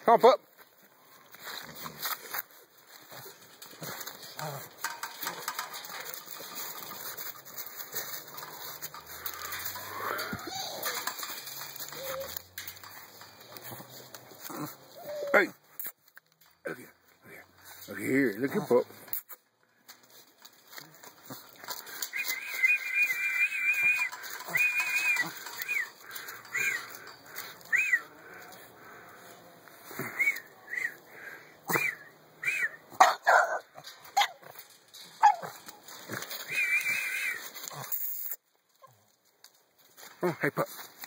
Come on, pup. Hey. Look here. Look here. Look here, pup. Oh, hey, pup.